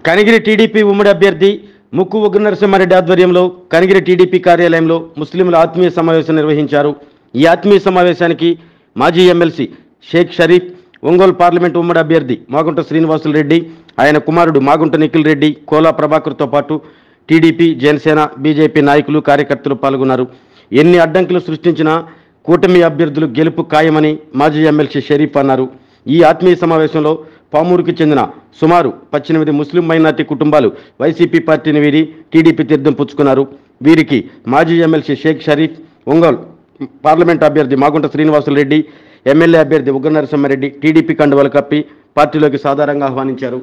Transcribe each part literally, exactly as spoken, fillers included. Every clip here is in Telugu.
కనిగిరి టీడీపీ ఉమ్మడి అభ్యర్థి ముక్కు ఉగ్ర నరసింహారెడ్డి ఆధ్వర్యంలో కనిగిరి టీడీపీ కార్యాలయంలో ముస్లింల ఆత్మీయ సమావేశం నిర్వహించారు. ఈ ఆత్మీయ సమావేశానికి మాజీ ఎమ్మెల్సీ షేక్ షరీఫ్, ఒంగోలు పార్లమెంటు ఉమ్మడి అభ్యర్థి మాగుంట శ్రీనివాసులు రెడ్డి, ఆయన కుమారుడు మాగుంట నిఖిల్ రెడ్డి, కోలా ప్రభాకర్తో పాటు టీడీపీ, జనసేన, బీజేపీ నాయకులు, కార్యకర్తలు పాల్గొన్నారు. ఎన్ని అడ్డంకులు సృష్టించినా కూటమి అభ్యర్థులు గెలుపు ఖాయమని మాజీ ఎమ్మెల్సీ షరీఫ్ అన్నారు. ఈ ఆత్మీయ సమావేశంలో పామూరుకి చెందిన సుమారు పద్దెనిమిది ముస్లిం మైనార్టీ కుటుంబాలు వైసీపీ పార్టీని వీడి టీడీపీ తీర్థం పుచ్చుకున్నారు. వీరికి మాజీ ఎమ్మెల్సీ షేక్ షరీఫ్, ఒంగోలు పార్లమెంట్ అభ్యర్థి మాగుంట శ్రీనివాసులు రెడ్డి, ఎమ్మెల్యే అభ్యర్థి ఉగ్ర నరసింహారెడ్డి టీడీపీ కండువాలు కప్పి పార్టీలోకి సాధారణంగా ఆహ్వానించారు.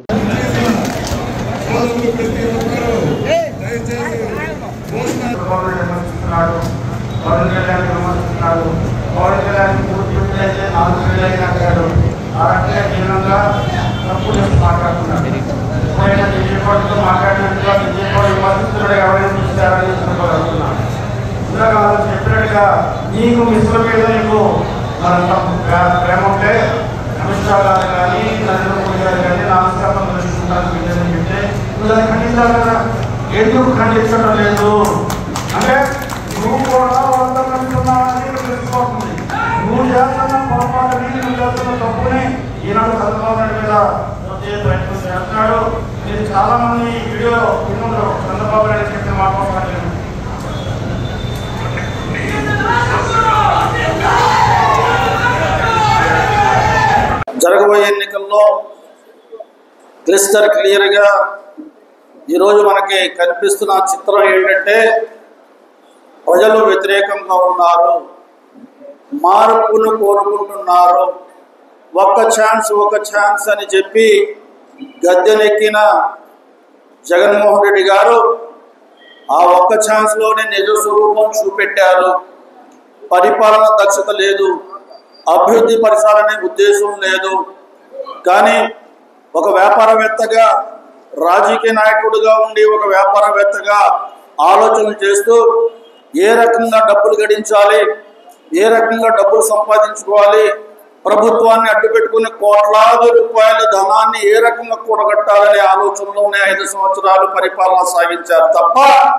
చెప్పినట్టుగా నీకు మిస్ల మీద నీకు ప్రేమ ఉంటే అమిత్ షా గారు కానీ నరేంద్ర మోడీ గారు కానీ నామశాపం దృష్టించాలని చెప్తే నువ్వు దాన్ని ఖండించాలి కదా. ఎందుకు ఖండించడం లేదు అంటే నువ్వు కూడా వాళ్ళతో ఖండిస్తున్నావని తెలిసిపోతుంది. నువ్వు చేస్తున్న పొరపాటుని, నువ్వు చేస్తున్న తప్పుని ఈనాడు చంద్రబాబు నాయుడు మీద ప్రయత్నం చేస్తున్నాడు. మీరు చాలా మంది వీడియో విన్నారు. చంద్రబాబు నాయుడు చెప్పిన మాట్లాడాలి. జరగబోయే ఎన్నికల్లో క్లిస్టర్ క్లియర్గా ఈరోజు మనకి కనిపిస్తున్న చిత్రం ఏంటంటే ప్రజలు వ్యతిరేకంగా ఉన్నారు, మార్పును కోరుకుంటున్నారు. ఒక్క ఛాన్స్ ఒక ఛాన్స్ అని చెప్పి గద్దెనెక్కిన జగన్మోహన్ రెడ్డి గారు ఆ ఒక్క ఛాన్స్లోనే నిజ స్వరూపం చూపెట్టారు. పరిపాలన దక్షత లేదు, అభివృద్ధి పరిచాలనే ఉద్దేశం లేదు. కానీ ఒక వ్యాపారవేత్తగా, రాజకీయ నాయకుడిగా ఉండి ఒక వ్యాపారవేత్తగా ఆలోచనలు చేస్తూ ఏ రకంగా డబ్బులు గడించాలి, ఏ రకంగా డబ్బులు సంపాదించుకోవాలి, ప్రభుత్వాన్ని అడ్డుపెట్టుకుని కోట్లాది రూపాయల ధనాన్ని ఏ రకంగా కూడగట్టాలనే ఆలోచనలోనే ఐదు సంవత్సరాలు పరిపాలన సాగించారు తప్ప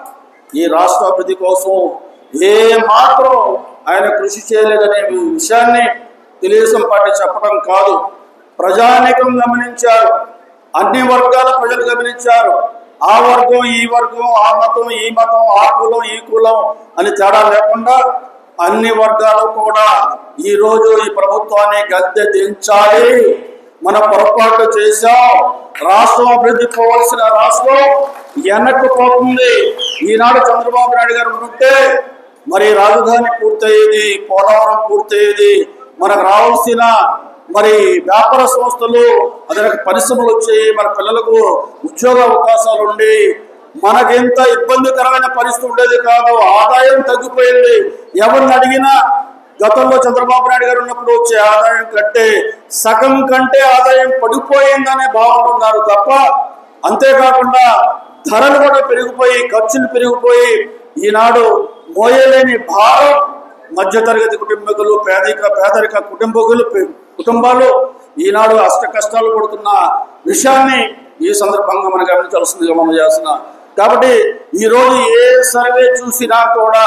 ఈ రాష్ట్ర అభివృద్ధి కోసం ఏ మాత్రం ఆయన కృషి చేయలేదనే విషయాన్ని తెలుగుదేశం పార్టీ చెప్పడం కాదు, ప్రజానీకం గమనించారు. అన్ని వర్గాల ప్రజలు గమనించారు. ఆ వర్గం ఈ వర్గం, ఆ మతం ఈ మతం, ఆ కులం ఈ కులం అని తేడా లేకుండా అన్ని వర్గాలు కూడా ఈరోజు ఈ ప్రభుత్వాన్ని గద్దె దించాలి. మన పొరపాటు చేశాం, రాష్ట్రం అభివృద్ధి పోవాల్సిన రాష్ట్రం వెనక్కు పోతుంది. ఈనాడు చంద్రబాబు నాయుడు గారు ఉంటే మరి రాజధాని పూర్తయ్యేది, పోలవరం పూర్తయ్యేది, మనకు రావాల్సిన మరి వ్యాపార సంస్థలు, అదే పరిశ్రమలు వచ్చాయి, మన పిల్లలకు ఉద్యోగ అవకాశాలు ఉండి మనకెంత ఇబ్బందికరమైన పరిస్థితి ఉండేది కాదు. ఆదాయం తగ్గిపోయింది. ఎవరిని అడిగినా గతంలో చంద్రబాబు నాయుడు గారు ఉన్నప్పుడు వచ్చే ఆదాయం కంటే సగం కంటే ఆదాయం పడిపోయిందనే భావన ఉన్నారు తప్ప, అంతేకాకుండా ధరలు కూడా పెరిగిపోయి, ఖర్చులు పెరిగిపోయి ఈనాడు మోయలేని భారం మధ్యతరగతి కుటుంబీకులు, పేదిక పేదరిక కుటుంబకులు కుటుంబాలు ఈనాడు అష్ట కష్టాలు పడుతున్న విషయాన్ని ఈ సందర్భంగా మనం గమనించాల్సిందిగా మనం చేస్తున్నాం. కాబట్టి ఈరోజు ఏ సర్వే చూసినా కూడా,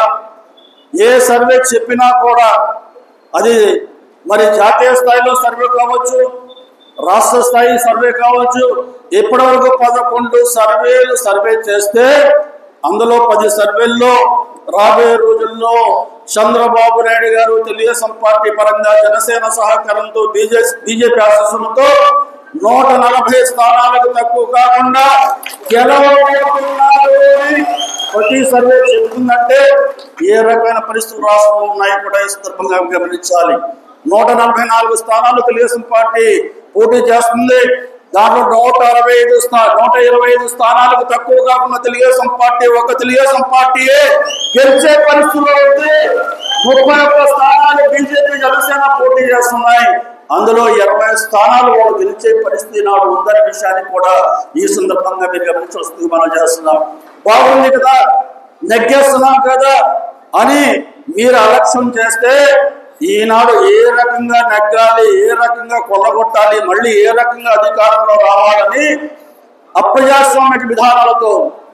ఏ సర్వే చెప్పినా కూడా, అది మరి జాతీయ స్థాయిలో సర్వే కావచ్చు, రాష్ట్ర స్థాయి సర్వే కావచ్చు, ఇప్పటివరకు పదకొండు సర్వేలు సర్వే చేస్తే అందులో పది సర్వేల్లో రాబోయే రోజుల్లో చంద్రబాబు నాయుడు గారు తెలుగుదేశం పార్టీ పరంగా జనసేన సహకారంతో బీజేపీ బీజేపీ ఆశీస్సులతో నూట నలభై స్థానాలకు తక్కువ కాకుండా గెలవబోతున్నారు. ప్రతి సర్వే చెబుతుందంటే ఏ రకమైన పరిస్థితులు రాష్ట్రంలో ఉన్నాయో కూడా ఈ సందర్భంగా గమనించాలి. నూట నలభై నాలుగు స్థానాలు తెలుగుదేశం పార్టీ పోటీ చేస్తుంది. దాంట్లో నూట అరవై ఐదు స్థా నూట ఇరవై ఐదు స్థానాలకు తక్కువ కాకుండా తెలుగుదేశం పార్టీ ఒక తెలుగుదేశం పార్టీయే గెలిచే పరిస్థితిలో ఉంది. ముప్పై ఒక్క స్థానాలు బీజేపీ, జనసేన పోటీ చేస్తున్నాయి. అందులో ఇరవై స్థానాలు వాళ్ళు గెలిచే పరిస్థితి నాడు ఉందనే విషయాన్ని కూడా ఈ సందర్భంగా మీరు గమనించాల్సింది మనం చేస్తున్నాం. బాగుంది కదా, నెగ్గేస్తున్నాం కదా అని మీరు అలక్ష్యం చేస్తే ఈనాడు ఏ రకంగా నెగ్గాలి, ఏ రకంగా కొల్లగొట్టాలి, మళ్ళీ ఏ రకంగా అధికారంలో రావాలని అప్రజాస్వామిక విధానాలతో,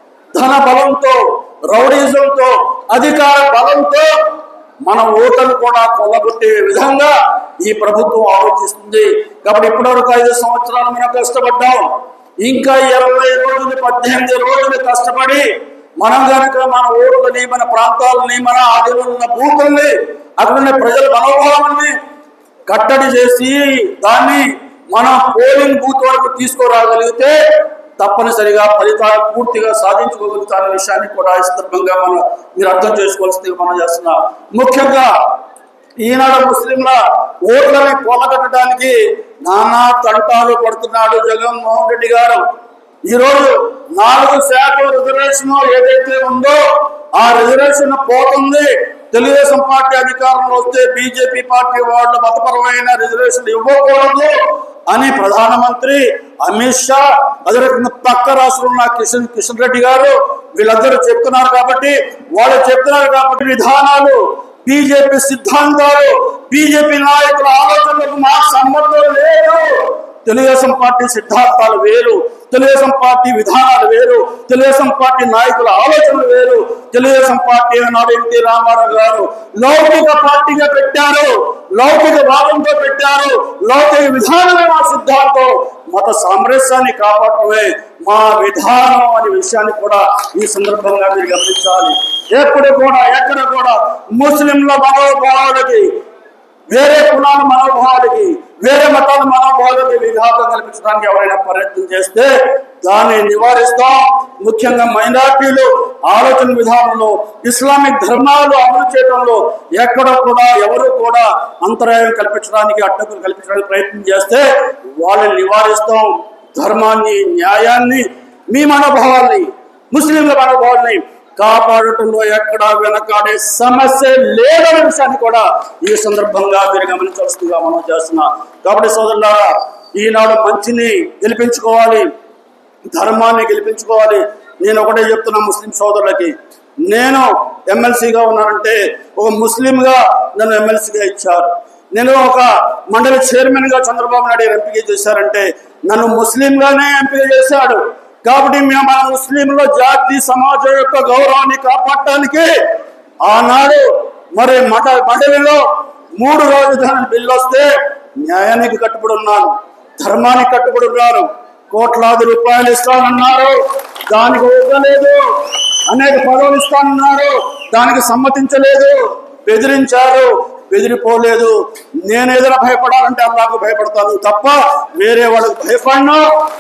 ధన బలంతో, రౌడీజంతో, అధికార బలంతో మన ఓటర్లు కూడా కొల్లగొట్టే విధంగా ఈ ప్రభుత్వం ఆలోచిస్తుంది. కాబట్టి ఇప్పటివరకు ఐదు సంవత్సరాలు మనం కష్టపడ్డాం. ఇంకా ఇరవై రోజులు పద్దెనిమిది రోజులు కష్టపడి మనం కనుక మన ఓట్లని, మన ప్రాంతాలని, మన ఆదిలో ఉన్న భూముల్ని, అక్కడున్న ప్రజల మనోభావాన్ని కట్టడి చేసి దాన్ని మన పోలింగ్ బూత్ వరకు తీసుకురాగలిగితే తప్పనిసరిగా ఫలితాలు పూర్తిగా సాధించుకోగలుగుతారనే విషయాన్ని కూడా ఈ సందర్భంగా మనం మీరు అర్థం చేసుకోవాల్సిందిగా మనం చేస్తున్నాం. ముఖ్యంగా ఈనాడు ముస్లింల ఓట్లని కొల్లగట్టడానికి నానా తంటాలు పడుతున్నాడు జగన్మోహన్ రెడ్డి గారు. ఈరోజు నాలుగు శాతం రిజర్వేషన్ ఏదైతే ఉందో ఆ రిజర్వేషన్ పోతుంది. తెలుగుదేశం పార్టీ అధికారంలో వస్తే బీజేపీ పార్టీ వాళ్ళు మతపరమైన రిజర్వేషన్ ఇవ్వకూడదు అని ప్రధానమంత్రి అమిత్ షా, అదే రకంగా పక్క రాష్ట్రంలో కిషన్ కిషన్ రెడ్డి గారు వీళ్ళందరూ చెప్తున్నారు. కాబట్టి వాళ్ళు చెప్తున్నారు కాబట్టి విధానాలు, బీజేపీ సిద్ధాంతాలు, బీజేపీ నాయకుల ఆలోచనలకు మాకు సంబంధం లేదు. తెలుగుదేశం పార్టీ సిద్ధాంతాలు వేరు, తెలుగుదేశం పార్టీ విధానాలు వేరు, తెలుగుదేశం పార్టీ నాయకుల ఆలోచనలు వేరు. తెలుగుదేశం పార్టీ నాడు ఎన్టీ రామారావు గారు లౌకిక పార్టీగా పెట్టారు, లౌకిక వాదంతో పెట్టారు. లౌకిక విధానమే మా సిద్ధాంతం, మత సామరస్యాన్ని కాపాడటమే మా విధానం అనే విషయాన్ని కూడా ఈ సందర్భంగా మీరు గమనించాలి. ఎప్పుడు కూడా ఎక్కడ కూడా ముస్లింల మనోభావాలకి, వేరే కులాల మనోభావాలకి, వేరే మతాల మనోభావాలకి విఘాతం కల్పించడానికి ఎవరైనా ప్రయత్నం చేస్తే దాన్ని నివారిస్తాం. ముఖ్యంగా మైనార్టీలు ఆలోచన విధానంలో, ఇస్లామిక్ ధర్మాలు అమలు చేయడంలో ఎక్కడ కూడా ఎవరు కూడా అంతరాయం కల్పించడానికి, అడ్డంకులు కల్పించడానికి ప్రయత్నం చేస్తే వాళ్ళని నివారిస్తాం. ధర్మాన్ని, న్యాయాన్ని, మీ మనోభావాల్ని, ముస్లింల మనోభావాల్ని కాపాడటంలో ఎక్కడా వెనకాడే సమస్య లేదనే విషయాన్ని కూడా ఈ సందర్భంగా మీరు గమనించాల్సిందిగా మనం చేస్తున్నాం. కాబట్టి సోదరులారా, ఈనాడు మంచిని గెలిపించుకోవాలి, ధర్మాన్ని గెలిపించుకోవాలి. నేను ఒకటే చెప్తున్నా ముస్లిం సోదరులకి, నేను ఎమ్మెల్సీగా ఉన్నానంటే ఒక ముస్లింగా నన్ను ఎమ్మెల్సీగా ఇచ్చారు. నేను ఒక మండలి చైర్మన్గా చంద్రబాబు నాయుడు ఎంపిక చేశారంటే నన్ను ముస్లింగానే ఎంపిక చేశాడు. కాబట్టి మేము మన ముస్లింల జాతి సమాజం యొక్క గౌరవాన్ని కాపాడటానికి ఆనాడు మరి మట మండలిలో మూడు రాజధాని బిల్లు వస్తే న్యాయానికి కట్టుబడి ఉన్నాను, ధర్మానికి కట్టుబడి ఉన్నాను. కోట్లాది రూపాయలు ఇస్తానన్నారు, దానికి ఇవ్వలేదు. అనేక పదవులు ఇస్తానన్నారు, దానికి సమ్మతించలేదు. బెదిరించారు, బెదిరిపోలేదు. నేను ఏదైనా భయపడాలంటే అల్లాహకు భయపడతాను తప్ప వేరే వాళ్ళకి భయపడినా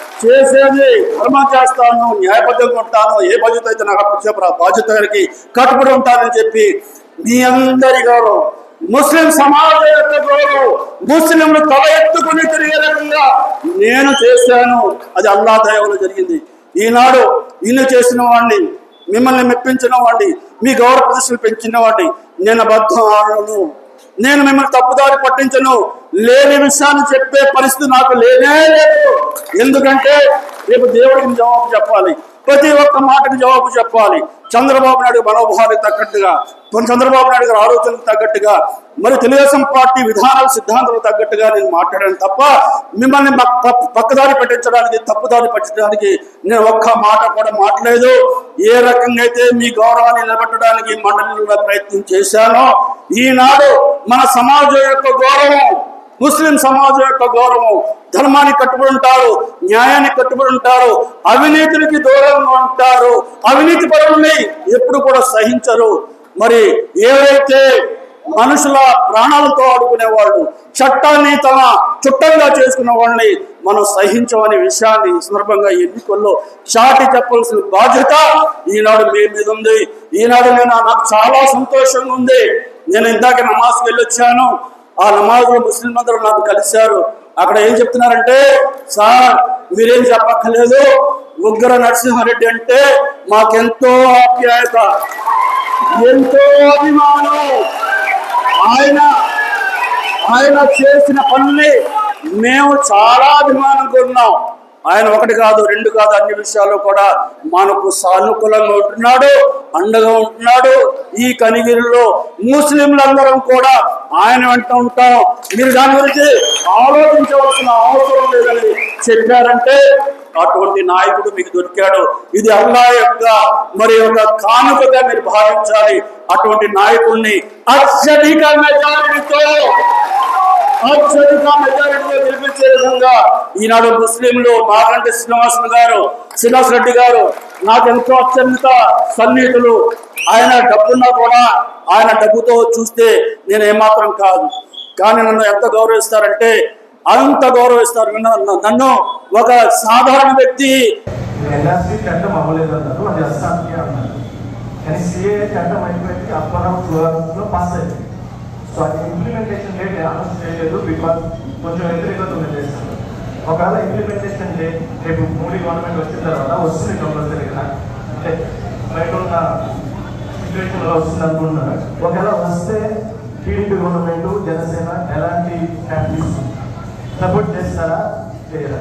చేసేది ధర్మం చేస్తాను, న్యాయబద్ధంగా ఉంటాను. ఏ బాధ్యత అయితే నాకు అప్పచెప్పరా బాధ్యతకి కట్టుబడి ఉంటానని చెప్పి మీ అందరి గౌరవం, ముస్లిం సమాజం యొక్క గౌరవం, ముస్లింలు తల ఎత్తుకుని తిరిగే రకంగా నేను చేశాను. అది అల్లా దయవల్ల జరిగింది. ఈనాడు ఇల్లు చేసిన వాడిని, మిమ్మల్ని మెప్పించిన వాడిని, మీ గౌరవ ప్రదర్శనలు పెంచిన వాడిని నేను అబద్ధం ఆడను, నేను మిమ్మల్ని తప్పుదారి పట్టించను. లేని విషయాన్ని చెప్పే పరిస్థితి నాకు లేనే లేదు. ఎందుకంటే రేపు దేవుడికి జవాబు చెప్పాలి, ప్రతి ఒక్క మాటకి జవాబు చెప్పాలి. చంద్రబాబు నాయుడు మనోభావానికి తగ్గట్టుగా, చంద్రబాబు నాయుడు గారి ఆలోచనకు తగ్గట్టుగా, మరి తెలుగుదేశం పార్టీ విధానాల సిద్ధాంతాలకు తగ్గట్టుగా నేను మాట్లాడాను తప్ప మిమ్మల్ని పక్కదారి పెట్టించడానికి, తప్పుదారి పట్టించడానికి నేను ఒక్క మాట కూడా మాట్లాడలేదు. ఏ రకంగా అయితే మీ గౌరవాన్ని నిలబెట్టడానికి మండలిలో ప్రయత్నం చేశానో ఈనాడు మన సమాజం యొక్క గౌరవం, ముస్లిం సమాజం యొక్క గౌరవం, ధర్మానికి కట్టుబడి ఉంటారు, న్యాయానికి కట్టుబడి ఉంటారు, అవినీతికి దూరంగా ఉంటారు, అవినీతి పరులని ఎప్పుడు కూడా సహించరు. మరి ఏవైతే మనుషుల ప్రాణాలతో ఆడుకునే వాళ్ళు, చట్టాన్ని తమ చుట్టంగా చేసుకునే వాళ్ళని మనం సహించమనే విషయాన్ని ఈ సందర్భంగా ఎన్నికల్లో చాటి చెప్పాల్సిన బాధ్యత ఈనాడు మీ మీద ఉంది. ఈనాడు నేను నాకు చాలా సంతోషంగా ఉంది. నేను ఇందాక నమాజ్కి వెళ్ళొచ్చాను. ఆ నమాజ్లో ముస్లిం అందరూ నాకు కలిశారు. అక్కడ ఏం చెప్తున్నారంటే, సార్ మీరేం చెప్పక్కర్లేదు, ఉగ్ర నరసింహారెడ్డి అంటే మాకెంతో ఆప్యాయత, ఎంతో అభిమానం. ఆయన ఆయన చేసిన పనుల్ని మేము చాలా అభిమానం కొన్నాం. ఆయన ఒకటి కాదు రెండు కాదు అన్ని విషయాల్లో కూడా మనకు సానుకూలంగా ఉంటున్నాడు, అండగా ఉంటున్నాడు. ఈ కనిగిరిలో ముస్లింలందరం కూడా ఆయన వెంట ఉంటాం, మీరు దాని గురించి ఆలోచించవలసిన అవసరం లేదని చెప్పారంటే అటువంటి నాయకుడు మీకు దొరికాడు. ఇది అల్లా యొక్క మరి ఒక కానుకగా మీరు భావించాలి. అటువంటి నాయకుడిని అత్యధిక మెజారిటీతో అత్యధిక మెజారిటీతో గెలిపించే విధంగా ఈనాడు ముస్లింలు మాగంటి శ్రీనివాసన్ గారు, శ్రీనివాస్ రెడ్డి గారు నాకు ఎంతో అత్యంత సన్నిహితులు. ఆయన డబ్బున్నా కూడా ఆయన డబ్బుతో చూస్తే నేను ఏమాత్రం కాదు, కానీ నన్ను ఎంత గౌరవిస్తారంటే అంత గౌరవిస్తారు. నన్ను ఒక సాధారణ వ్యక్తి చట్టం అవ్వలేదు అన్నారు, అది అస్సాంకి అన్నారు. కానీ సిఏ చట్టం అయిపోయింది, అప్పట్లో పాస్ అయింది. సో అది ఇంప్లిమెంటేషన్ డేట్ అనౌన్స్ చేయలేదు, బికాజ్ కొంచెం వ్యతిరేకత ఉంది చేస్తారు. ఒకవేళ ఇంప్లిమెంటేషన్ డే రేపు మోడీ గవర్నమెంట్ వచ్చిన తర్వాత వస్తుంది కంపల్సరీగా, అంటే బయట ఉన్న సిచ్యువేషన్లో వస్తుంది అనుకుంటున్నారు. ఒకవేళ వస్తే టీడీపీ గవర్నమెంట్ జనసేన ఎలాంటి ఫ్యామిలీస్ సపోర్ట్ చేస్తారా చేయరా?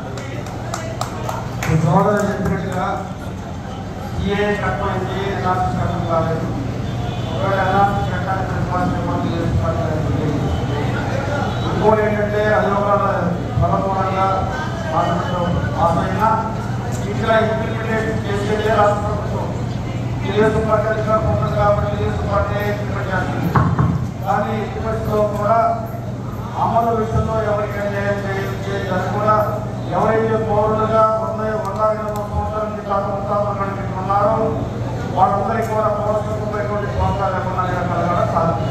సోదరు చెప్పినట్టుగా ఏ చట్టం ఏ రాష్ట్ర చట్టం కాలేదు. ఒకవేళ ఎలాంటి చట్టాన్ని ప్రతిపాదించడం చేసుకోవాలి. ఇంకోటి ఏంటంటే అది ఒక బలపూర్వంగా మాట్లాడటం ఆసైనా ఇంకా ఇంప్లిమెంటేట్ చేసేదే రాష్ట్ర ప్రభుత్వం. తెలుగుదేశం పార్టీ అధికారం ఉంది కాబట్టి తెలుగుదేశం పార్టీ ఇంప్లిమెంట్ చేస్తుంది. కానీ ఇప్పటిలో కూడా అమలు విషయంలో ఎవరికైనా చేయడానికి కూడా ఎవరైతే పౌరులుగా ఉన్నాయి వంద సంవత్సరాల నుంచి కాకుండా ఉన్నారో వాళ్ళందరికీ కూడా పౌరత్వమైనటువంటి ప్రోత్సాహం లేకుండా కలగడం సాధ్యం.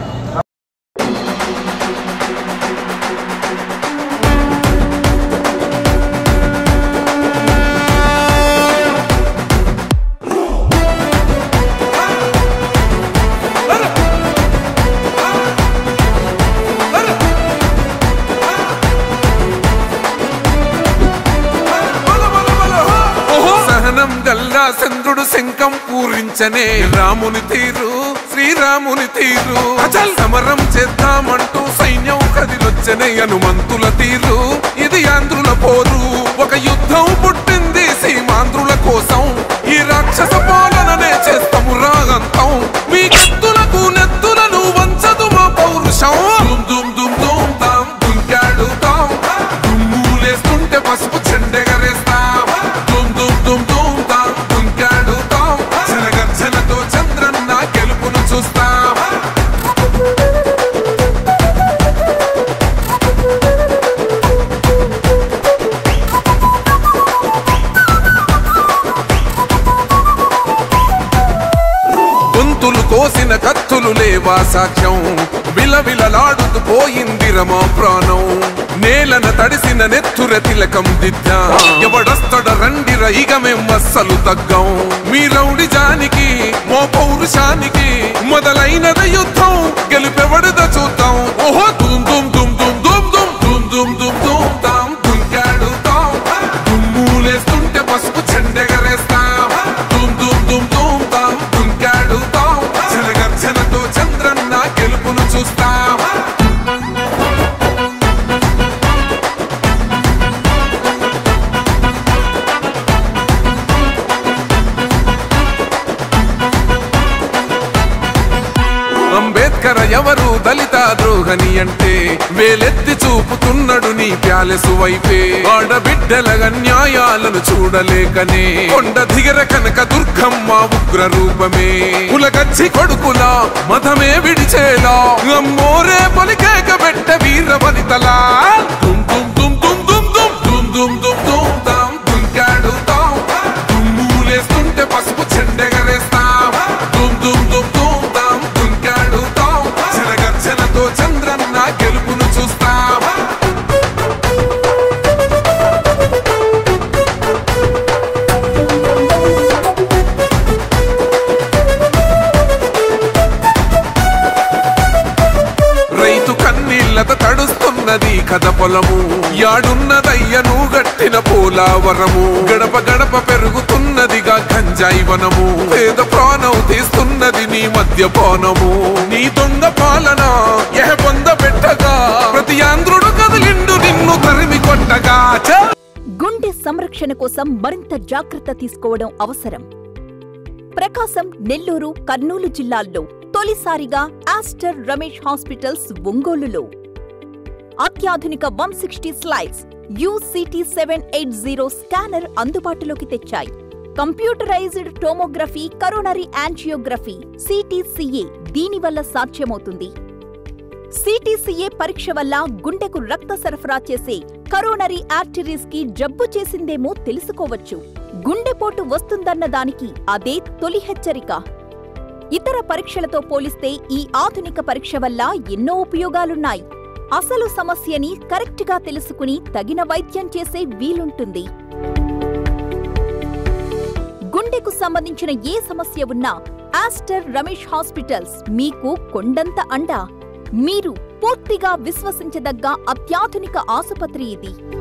చంద్రుడు శంఖం పూరించనే రాముని తీరు శ్రీరాముని తీరు. అచల్ సమరం చేద్దామంటూ సైన్యం కదిలొచ్చనే హనుమంతుల తీరు. ఇది ఆంధ్రుల పోరు, ఒక యుద్ధం పుట్టింది సీమాంధ్రుల కోసం. ఈ రాక్షస పాలననే చేస్తాము రాగంతం. మీ కత్తులకు నెత్తులను వంచదు మా పౌరుషం. దుమ్ దుమ్ దుమ్ తాం దుంకాడుతాం, దుమ్ములేస్తుంటే పసుపు చెండెగరేస్తాం. దుమ్ దుమ్ దుమ్ దుమ్ తాం దుంకాడుతాం, జనగర్జనతో చంద్రన్న గెలుపును చూస్తాం. గొంతులు కోసిన కత్తులు లేవా సాక్ష్యం, విలవిలలాడుతూ పోయింది రమా ప్రాణం. నేలన తడిసిన నెత్తుర తిలకం దిద్దా, ఎవడొస్తడ రండిర ఇక మేం అస్సలు తగ్గం. మీ రౌడి జానికి మో పౌరుషానికి మొదలైనద యుద్ధం, గెలుపెవడద చూద్దాం. ఓహో దుమ్ దుమ్ దుమ్ దుమ్ దుమ్ దుమ్ దుమ్ దుమ్ దుమ్ దుమ్ తాం దుంకాడుతాం, దుమ్ములేస్తుంటే పసుపు చెండెగరేస్తాం. దుమ్ దుమ్ దుమ్ దుమ్ తాం దుంకాడుతాం, జనగర్జనతో చంద్రన్న గెలుపును చూస్తాం. అంబేద్కర్ ఎవరు దళిత ద్రోహని అంటే వేలెత్తి చూపుతున్నాడు నీ ప్యాలెసు వైపే. ఆడబిడ్డల న్యాయాలను చూడలేకనే కొండ దిగర కనక దుర్గమ్మ ఉగ్ర రూపమే. కులగచ్చి కొడుకులా మతమే విడిచేలా అమ్మోరే పలికేక పెట్ట వీర వనితలా. దుమ్ దుమ్ దుమ్ దుమ్ దుమ్ దుమ్ దుమ్ దుమ్ దుమ్ దుమ్ తాం దుంకాడుతాం, దుమ్ములేస్తుంటే పసుపు చెండెగరేస్తాం. దుమ్ దుమ్ దుమ్ దుమ్ తాం దుంకాడుతాం, జనగర్జనతో చంద్రన్న గెలుపును చూస్తాం. రైతు కన్నీళ్లత తడుస్తున్నది కథ పొలము, యాడున్నదయ్యను గట్టిన పోలావరము. గడప గడప పెరుగుతున్నదిగా గంజాయి వనము, పేద ప్రాణం తీస్తున్నది నీ మద్యపానము. నీ దొంగ పాలన ఎహ పొంద పెట్టగా ప్రతి ఆంధ్రుడు కదిలిండు నిన్ను తరిమి కొట్టగా. గుండె సంరక్షణ సంరక్షణ కోసం మరింత జాగ్రత్త తీసుకోవడం అవసరం. ప్రకాశం, నెల్లూరు, కర్నూలు జిల్లాల్లో తొలిసారిగా ఆస్టర్ రమేష్ హాస్పిటల్స్ ఒంగోలులో అత్యాధునిక one sixty slides UCT seven eight zero scanner అందుబాటులోకి తెచ్చాయి. Computerised tomography, coronary angiography, CTCA దీనివల్ల సాధ్యమవుతుంది. సిటీసీఏ పరీక్ష వల్ల గుండెకు రక్త సరఫరా చేసే కరోనరీ ఆర్టరీస్ కి జబ్బు చేసిందేమో తెలుసుకోవచ్చు. గుండెపోటు వస్తుందన్న దానికి అదే తొలి హెచ్చరిక. ఇతర పరీక్షలతో పోలిస్తే ఈ ఆధునిక పరీక్ష వల్ల ఎన్నో ఉపయోగాలున్నాయి. అసలు సమస్యని కరెక్ట్గా తెలుసుకుని తగిన వైద్యం చేసే వీలుంటుంది. గుండెకు సంబంధించిన ఏ సమస్య ఉన్నా ఆస్టర్ రమేష్ హాస్పిటల్స్ మీకు కొండంత అండ. మీరు పూర్తిగా విశ్వసించదగ్గ అత్యాధునిక ఆసుపత్రి ఇది.